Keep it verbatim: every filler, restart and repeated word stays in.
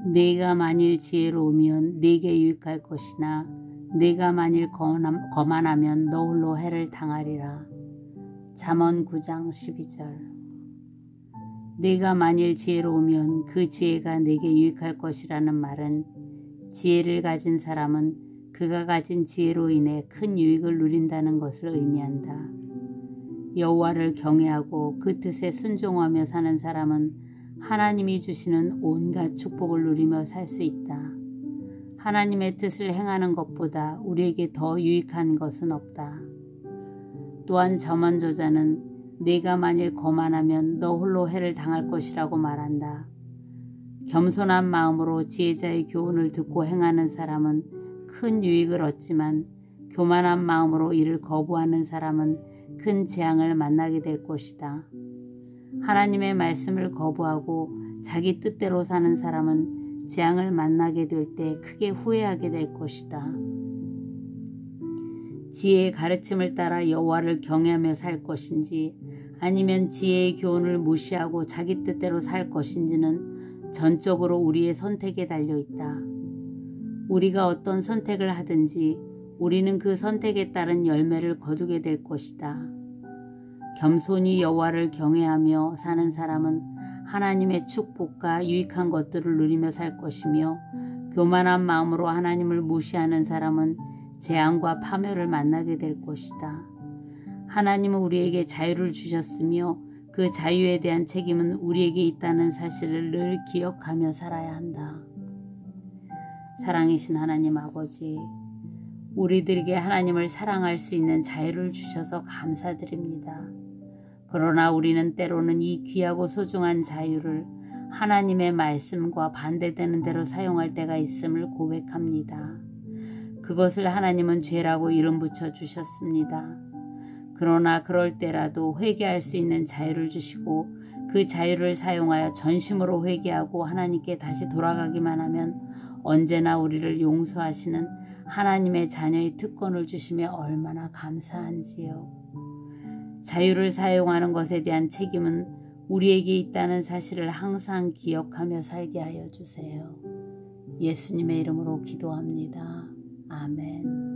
네가 만일 지혜로우면 네게 유익할 것이나 네가 만일 거만하면 너 홀로 해를 당하리라. 잠언 구 장 십이 절. 네가 만일 지혜로우면 그 지혜가 네게 유익할 것이라는 말은 지혜를 가진 사람은 그가 가진 지혜로 인해 큰 유익을 누린다는 것을 의미한다. 여호와를 경외하고 그 뜻에 순종하며 사는 사람은 하나님이 주시는 온갖 축복을 누리며 살 수 있다. 하나님의 뜻을 행하는 것보다 우리에게 더 유익한 것은 없다. 또한 잠언 저자는 네가 만일 거만하면 너 홀로 해를 당할 것이라고 말한다. 겸손한 마음으로 지혜자의 교훈을 듣고 행하는 사람은 큰 유익을 얻지만 교만한 마음으로 이를 거부하는 사람은 큰 재앙을 만나게 될 것이다. 하나님의 말씀을 거부하고 자기 뜻대로 사는 사람은 재앙을 만나게 될 때 크게 후회하게 될 것이다. 지혜의 가르침을 따라 여호와를 경외하며 살 것인지 아니면 지혜의 교훈을 무시하고 자기 뜻대로 살 것인지는 전적으로 우리의 선택에 달려 있다. 우리가 어떤 선택을 하든지 우리는 그 선택에 따른 열매를 거두게 될 것이다. 겸손히 여호와를 경외하며 사는 사람은 하나님의 축복과 유익한 것들을 누리며 살 것이며 교만한 마음으로 하나님을 무시하는 사람은 재앙과 파멸을 만나게 될 것이다. 하나님은 우리에게 자유를 주셨으며 그 자유에 대한 책임은 우리에게 있다는 사실을 늘 기억하며 살아야 한다. 사랑이신 하나님 아버지, 우리들에게 하나님을 사랑할 수 있는 자유를 주셔서 감사드립니다. 그러나 우리는 때로는 이 귀하고 소중한 자유를 하나님의 말씀과 반대되는 대로 사용할 때가 있음을 고백합니다. 그것을 하나님은 죄라고 이름 붙여 주셨습니다. 그러나 그럴 때라도 회개할 수 있는 자유를 주시고 그 자유를 사용하여 전심으로 회개하고 하나님께 다시 돌아가기만 하면 언제나 우리를 용서하시는 하나님의 자녀의 특권을 주시며 얼마나 감사한지요. 자유를 사용하는 것에 대한 책임은 우리에게 있다는 사실을 항상 기억하며 살게 하여 주세요. 예수님의 이름으로 기도합니다. 아멘.